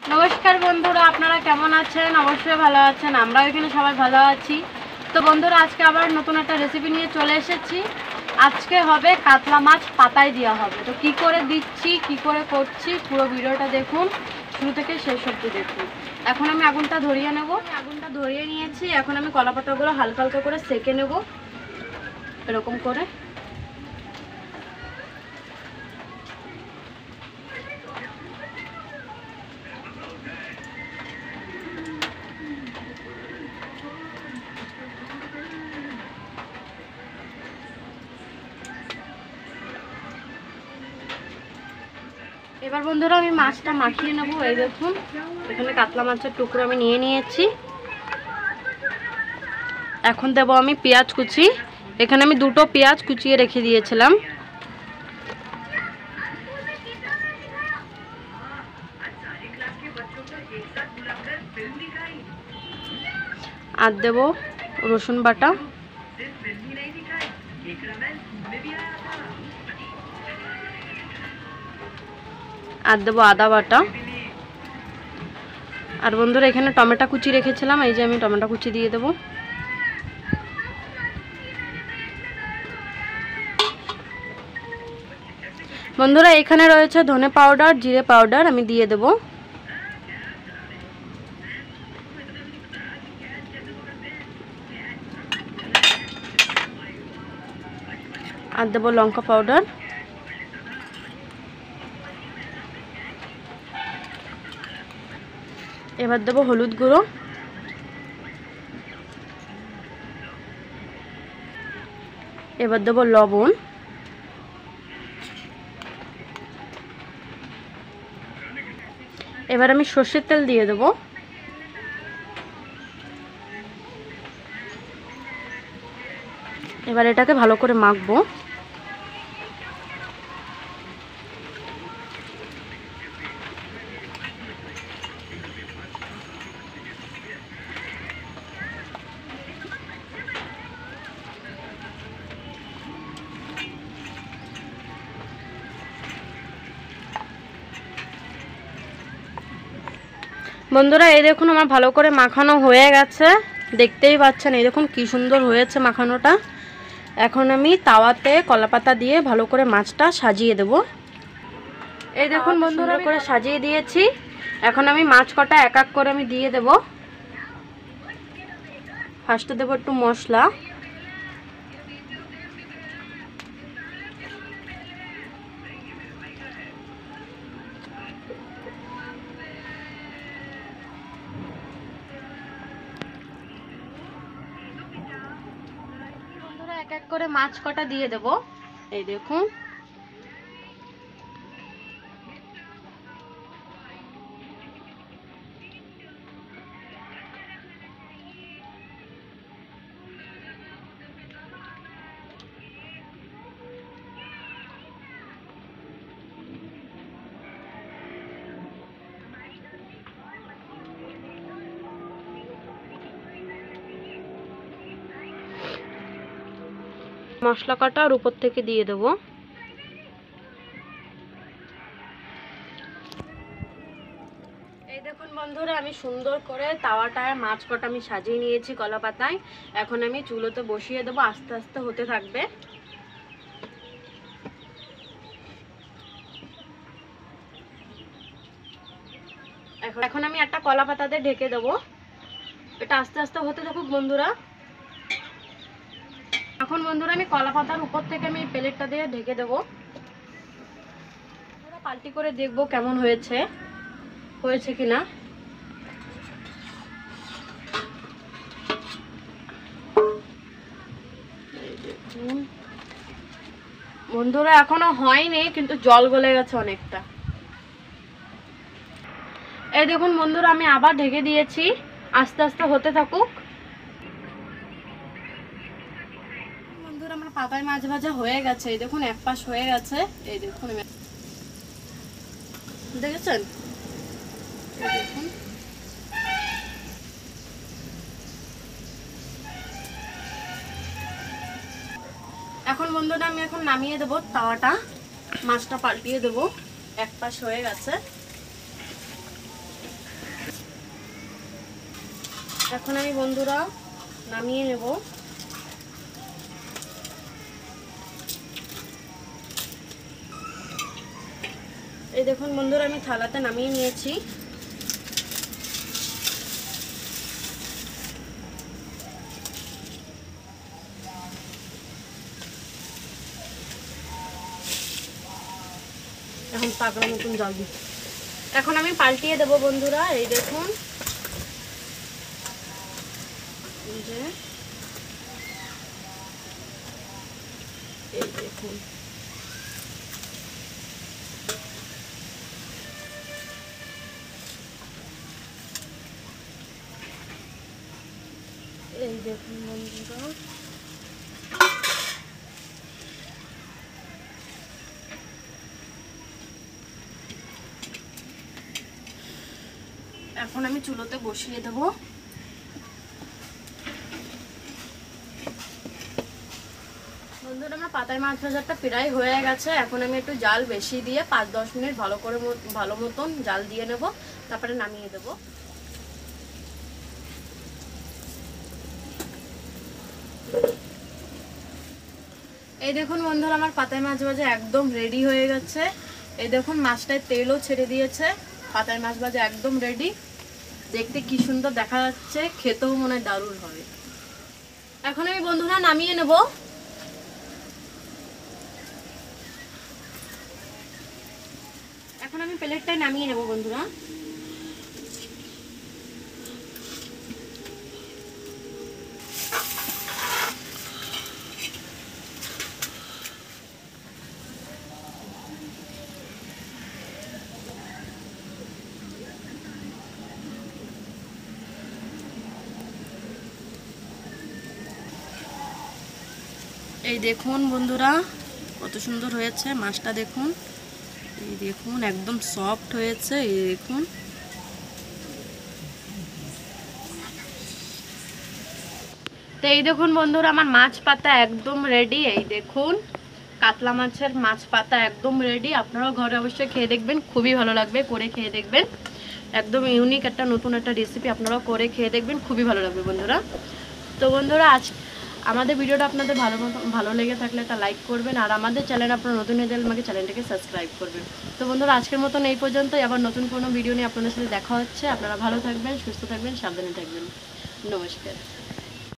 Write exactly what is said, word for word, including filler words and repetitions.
নমস্কার বন্ধুরা, আপনারা কেমন আছেন? অবশ্যই ভালো আছেন, আমরাও এখানে সবাই ভালো আছি। তো বন্ধুরা, আজকে আবার নতুন একটা রেসিপি নিয়ে চলে এসেছি। আজকে হবে কাতলা মাছ পাতায় দেওয়া হবে। তো কি করে দিচ্ছি, কি করে করছি, পুরো ভিডিওটা দেখুন, শুরু থেকে শেষ অবধি দেখুন। এখন আমি আগুনটা ধরিয়ে নেব। আগুনটা ধরিয়ে নিয়েছি। এখন আমি কলা পাতাগুলো হালকা হালকা করে সেঁকে নেব, এরকম করে। এবার বন্ধুরা আমি মাছটা মাখিয়ে নেব। এই দেখুন, এখানে কাতলা মাছের টুকরো আমি নিয়ে নিয়েছি। এখন দেব আমি পেঁয়াজ কুচি। এখানে আমি দুটো পেঁয়াজ কুচিয়ে রেখে দিয়েছিলাম। আর দেব রসুন বাটা, আর দেবো আদা বাটা। আর বন্ধুরা এখানে টমেটো কুচি রেখেছিলাম, এই যে আমি টমেটো কুচি দিয়ে দেবো। বন্ধুরা এখানে রয়েছে ধনে পাউডার, জিরে পাউডার, আমি দিয়ে দেব। আর দেবো লঙ্কা পাউডার। এবার দেবো হলুদ গুঁড়ো। এবার দেবো লবণ। এবার আমি সর্ষের তেল দিয়ে দেবো। এবার এটাকে ভালো করে মাখবো। বন্ধুরা এই দেখুন, আমার ভালো করে মাখানো হয়ে গেছে, দেখতেই পাচ্ছেন। এই দেখুন কি সুন্দর হয়েছে মাখানোটা। এখন আমি তাওয়াতে কলাপাতা দিয়ে ভালো করে মাছটা সাজিয়ে দেব। এই দেখুন বন্ধুরা করে সাজিয়ে দিয়েছি। এখন আমি মাছ কটা এক এক করে আমি দিয়ে দেব। ফার্স্টে দেবো একটু মশলা। এক এক করে মাছ কটা দিয়ে দেব। এই দেখুন, মশলা কাটা আর উপর থেকে দিয়ে দেব। এই দেখুন বন্ধুরা, আমি সুন্দর করে তাওয়াটায় মাছ কটা আমি সাজিয়ে নিয়েছি কলা পাতায়। এখন আমি চুলোতে বসিয়ে দেবো, আস্তে আস্তে হতে থাকবে। এখন এখন আমি একটা কলা পাতাতে ঢেকে দেবো। এটা আস্তে আস্তে হতে থাকুক বন্ধুরা। এখন বন্ধুরা আমি কলা পাতার উপর থেকে আমি প্লেটটা দিয়ে ঢেকে দেবো। পাল্টি করে দেখবো কেমন হয়েছে হয়েছে কিনা। বন্ধুরা এখনো হয়নি, কিন্তু জল গলে গেছে অনেকটা। এই দেখুন বন্ধুরা, আমি আবার ঢেকে দিয়েছি, আস্তে আস্তে হতে থাকুক। বন্ধুরা আমার পাতায় মাছ ভাজা হয়ে গেছে। এই দেখুন এক পাশ হয়ে গেছে। এই দেখুন দেখেছেন, দেখুন। এখন বন্ধুরা আমি এখন নামিয়ে দেবো তাওয়াটা, মাছটা পাল্টিয়ে দেবো, এক পাশ হয়ে গেছে। এখন আমি বন্ধুরা নামিয়ে নেব। এই দেখুন বন্ধুরা আমি থালাতে নামিয়ে নিয়েছি। এখন পাগলা মতন জল দিই। এখন আমি পাল্টিয়ে দেব বন্ধুরা। এই দেখুন এই যে এই দেখুন এই দেখুন বন্ধুরা এখন আমি চুলোতে বসিয়ে দেব। বন্ধুরা আমার পাতায় মাছ ভাজাটা প্রায় হয়ে গেছে। এখন আমি একটু জাল বেশি দিয়ে পাঁচ দশ মিনিট ভালো করে ভালো মতন জাল দিয়ে নেব, তারপরে নামিয়ে দেব। এই দেখুন বন্ধুরা আমার পাতায় মাছ ভাজা একদম রেডি হয়ে গেছে। এই দেখুন মাছটায় তেলও ছেড়ে দিয়েছে। পাতায় মাছ ভাজা একদম রেডি। দেখতে কি সুন্দর দেখা যাচ্ছে, খেতেও মনে হয় দারুণ হবে। এখন আমি বন্ধুরা নামিয়ে নেব। এখন আমি প্লেটটায় নামিয়ে নেব বন্ধুরা। এই দেখুন বন্ধুরা কত সুন্দর হয়েছে মাছটা, দেখুন এই দেখুন একদম সফট হয়েছে। এই দেখুন তো এই দেখুন বন্ধুরা আমার মাছ পাতা একদম রেডি। এই দেখুন কাতলা মাছের মাছ পাতা একদম রেডি। আপনারাও ঘরে অবশ্যই খেয়ে দেখবেন, খুবই ভালো লাগবে, করে খেয়ে দেখবেন। একদম ইউনিক একটা নতুন একটা রেসিপি, আপনারাও করে খেয়ে দেখবেন, খুবই ভালো লাগবে বন্ধুরা। তো বন্ধুরা আজ আমাদের ভিডিওটা আপনাদের ভালো ভালো লেগে থাকলে একটা লাইক করবেন, আর আমাদের চ্যানেল আপনারা নতুন হয়ে গেলে আমাকে চ্যানেলটাকে সাবস্ক্রাইব করবেন। তো বন্ধুরা আজকের মতন এই পর্যন্তই। আবার নতুন কোনো ভিডিও নিয়ে আপনাদের সাথে দেখা হচ্ছে। আপনারা ভালো থাকবেন, সুস্থ থাকবেন, সাবধানে থাকবেন। নমস্কার।